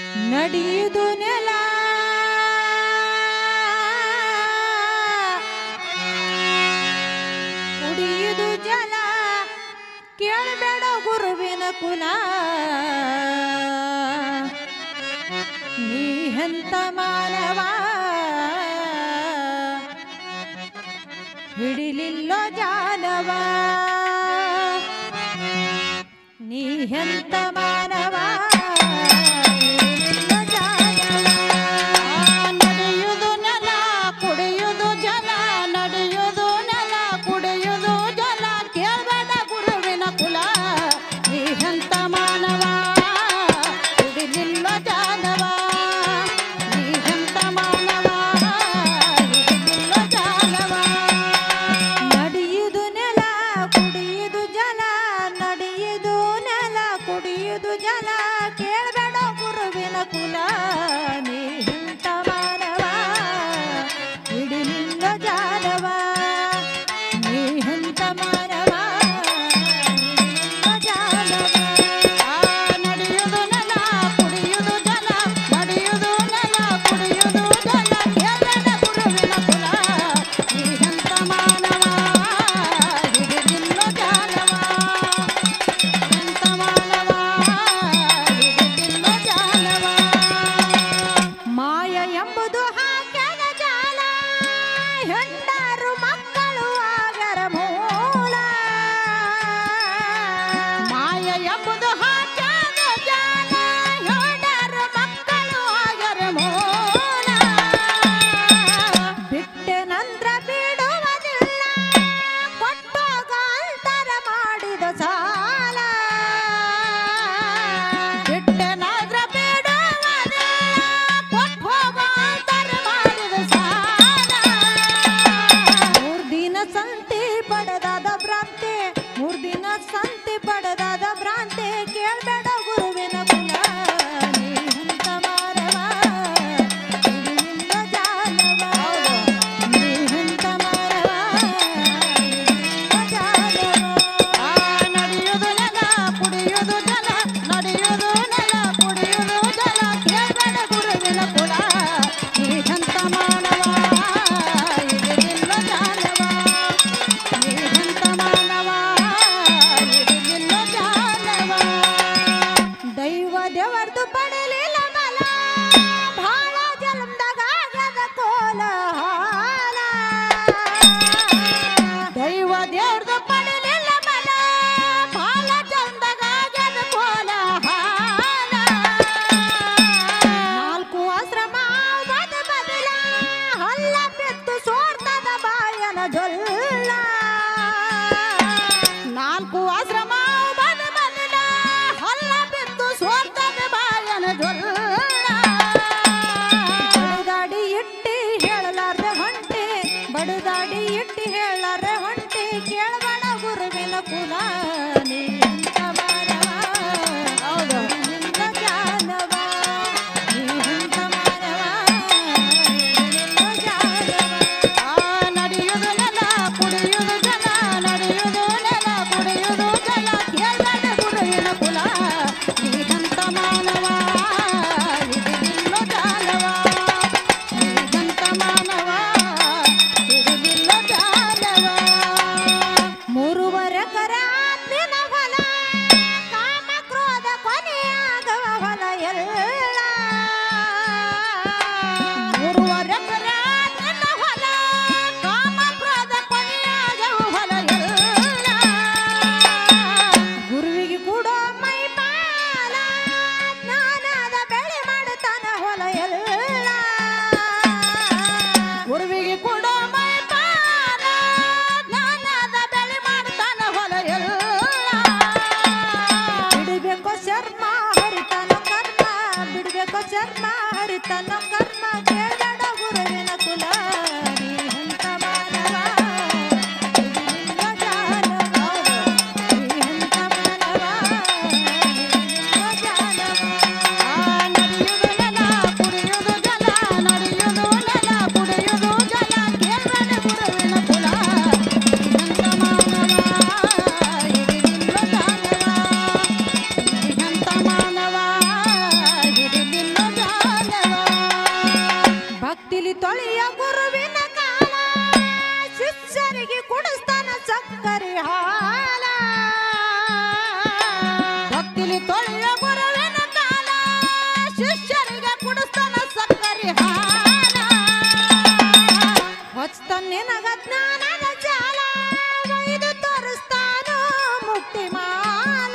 ನಡೆಯುವುದು ನೆಲ ಕುಡಿಯುವುದು ಜಲ ಕೇಳಬೇಡ ಗುರುವಿನ ಕುಲ ನೀ ಎಂತ ಮಾನವ ಹಿಡಿಲಿಲ್ಲ ಜಾನವ ನೀ ಎಂತ ಮಾನವ ಭಕ್ತಿಲಿ ತೊಳೆಯ ಗುರುವಿನ ಕಾಲ ಶಿಷ್ಯರಿಗೆ ಕುಡಿಸ್ತಾನ ಸಕ್ಕರೆ ಹಾಲ ಭಕ್ತಿಲಿ ತೊಳೆಯ ಗುರುವಿನ ಕಾಲ ಶಿಷ್ಯರಿಗೆ ಕುಡಿಸ್ತಾನ ಸಕ್ಕರೆ ಹಾಲ ಹೊಚ್ತಾನ ನಿನಗ ಜ್ಞಾನದ ಜಾಲ ಒಯ್ದು ತೋರಿಸ್ತಾನೋ ಮುಕ್ತಿ ಮಾಲ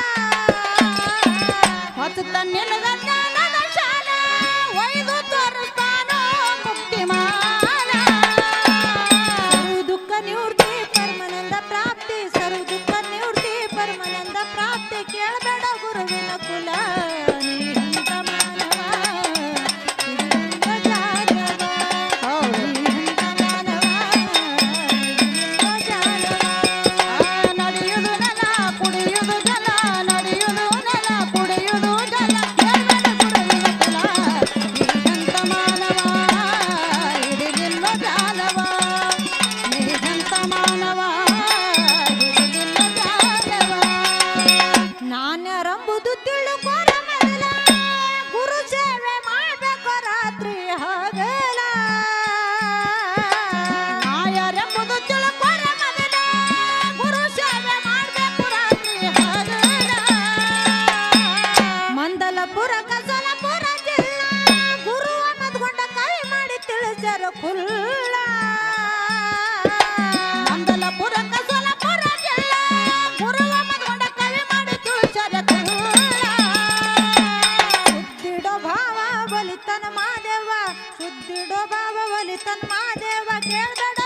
ಹೊಚ್ತಾನ ನಿನಗ ಜ್ಞಾನದ ಶಾಲ ಒಯ್ದು ತೋರಿಸ್ತಾನೋ ಮುಕ್ತಿ ಮಾಲ ಸರ್ವ ದುಃಖ ನಿವೃತ್ತಿ ಪರಮಾನಂದ ಪ್ರಾಪ್ತಿ ಸರ್ವ ದುಃಖ ನಿವೃತ್ತಿ ಪರಮಾನಂದ ಪ್ರಾಪ್ತಿ ಕೇಳಬೇಡ ಗುರುವಿನ ಕುಲ ನೀಹಂತ ಮಾನವ ಇದರಿಂದ ಜಾನವ ನೀಹಂತ ಮಾನವ ಇದರಿಂದ ಜಾನವ ನಡೆಯುವುದು ನೆಲ ಕುಡಿಯುವುದು ಜಲ ನಡೆಯುವುದು ನೆಲ ಕುಡಿಯುವುದು ಜಲ ಕೇಳಬೇಡ ಗುರುವಿನ ಕುಲ ನೀಹಂತ ಮಾನವ ಹಿಡಿದಿಲ್ಲ ಜಾಲವ ನೀಹಂತ ಮಾನವ ಹಿಡಿದಿಲ್ಲ ಜಾಲವ ನಾನ್ಯಾರೆಂಬುದು ತಿಳುಕೋರ ಮೊದಲ ಗುರು ಸೇವೆ ಮಾಡ್ಬೇಕು ರಾತ್ರಿ ಹಗಲ ನಾನ್ಯಾರೆಂಬುದು ತಿಳುಕೋರ ಮೊದಲ ಗುರು ಸೇವೆ ಮಾಡ್ಬೇಕು ರಾತ್ರಿ ಹಗಲ ಮಂದಲಪುರ ಕಸಲಪುರ ಜಿಲ್ಲಾ ಗುರು ಅನ್ನದ್ಕೊಂಡ ಕೈ ಮಾಡಿ ತಿಳಿಸ್ಯಾರ ಕುಲ್ಲ ಮಂದಲಪುರ ಕಸಲಪುರ ಜಿಲ್ಲಾ ಗುರು ಅನ್ನದ್ಕೊಂಡ ಕೈ ಮಾಡಿ ತಿಳಿಸ್ಯಾರ ಕುಲ್ಲ ಸುದ್ದಿಡೋ ಭಾವ ಬಲಿತನ ಮಾದೇವ ಸುದ್ದಿಡೋ ಭಾವ ಬಲಿತನ ಮಾದೇವ ಕೇಳ್ಬೇಡ